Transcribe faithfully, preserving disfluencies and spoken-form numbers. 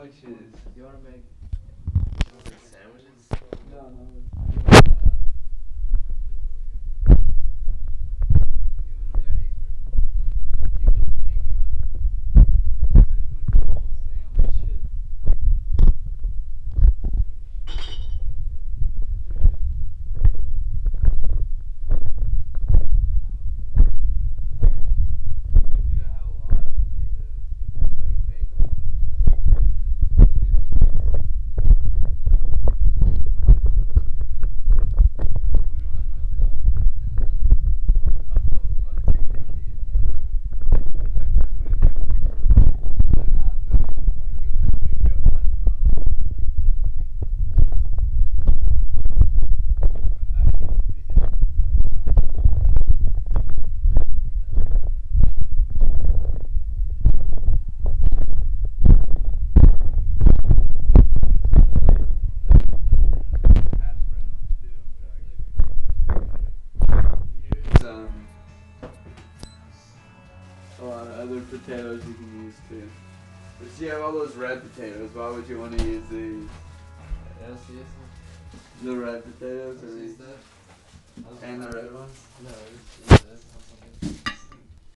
sandwiches. You wanna make Like sandwiches? no no. Um, a lot of other potatoes you can use too. But see, you have all those red potatoes. Why would you want to use these? Yes, yes. The red potatoes or Let's use these? that. And the red ones? No, let's use this.